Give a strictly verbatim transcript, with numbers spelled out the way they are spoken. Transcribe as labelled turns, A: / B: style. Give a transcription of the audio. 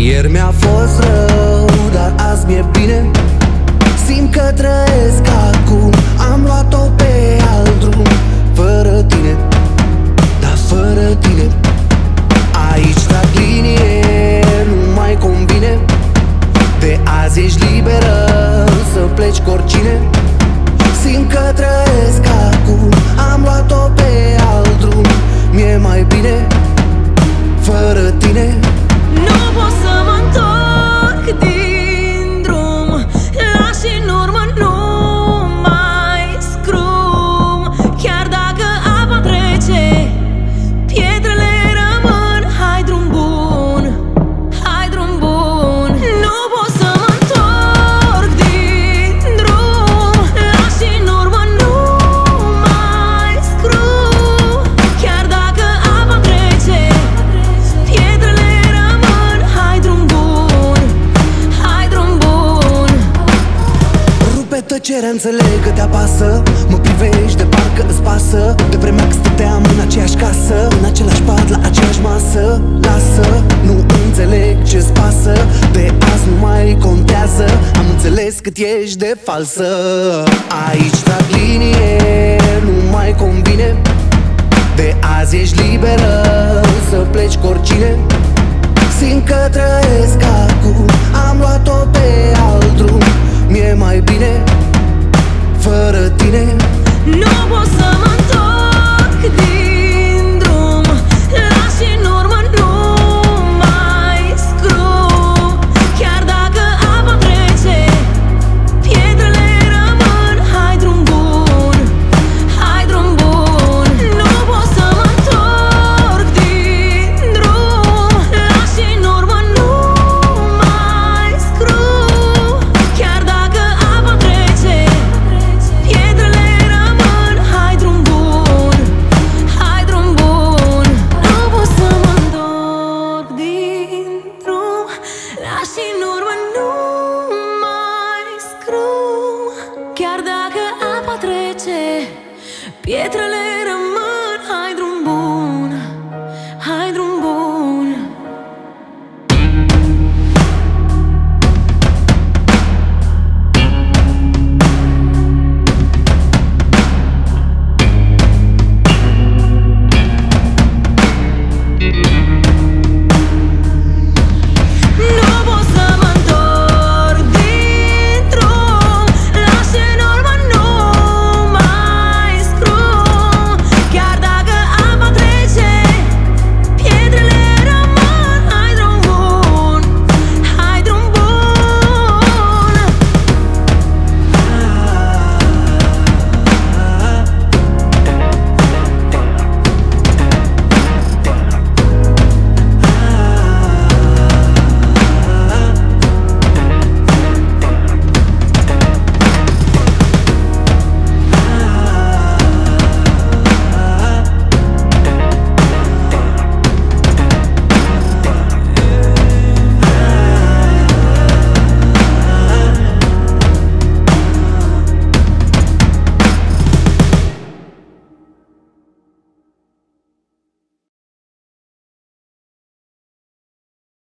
A: Ieri mi-a fost rău, dar azi mi-e bine. Simt că trăiesc acum, am luat-o pe alt drum. Fără tine, dar fără tine. Aici trag linie, nu mai convine. De azi ești liberă să pleci cu oricine. Simt că trăiesc acum, am luat-o pe alt drum. Mi-e mai bine fără tine.
B: Nu pot să mă întorc din drum, lași în urmă, nu mai scrum. Chiar dacă apa trece, pietrele rămân. Hai drum bun, hai drum bun. Nu pot să mă întorc din drum, lași în urmă, nu mai scrum. Chiar dacă apa trece, pietrele rămân. Hai drum bun, hai drum bun.
A: Rupe tăcerea, înțeleg că te apasă. Mă privești de parcă îți pasă de vremea când stăteam în aceeași casă, în același pat, la aceeași masă. Lasă, nu înțeleg ce-ți pasă. De azi nu mai contează, am înțeles cât ești de falsă. Aici trag linie, nu mai convine. De azi ești liberă să pleci cu oricine. Simt că trăiesc acum, am luat-o pe alt drum. Mi-e mai bine fără tine.
B: Nu pot să mă întorc din drum, lași în urmă, nu mai scrum. Chiar dacă apa trece, pietrele rămân. Hai drum bun, hai drum bun. Nu pot să mă întorc din drum, lași în urmă, nu mai scrum. Chiar dacă apa trece, pietrele rămân. Hai drum bun, hai drum bun. Nu pot să mă întorc din drum, lași în urmă, nu mai scrum. Chiar dacă apa trece, pietrele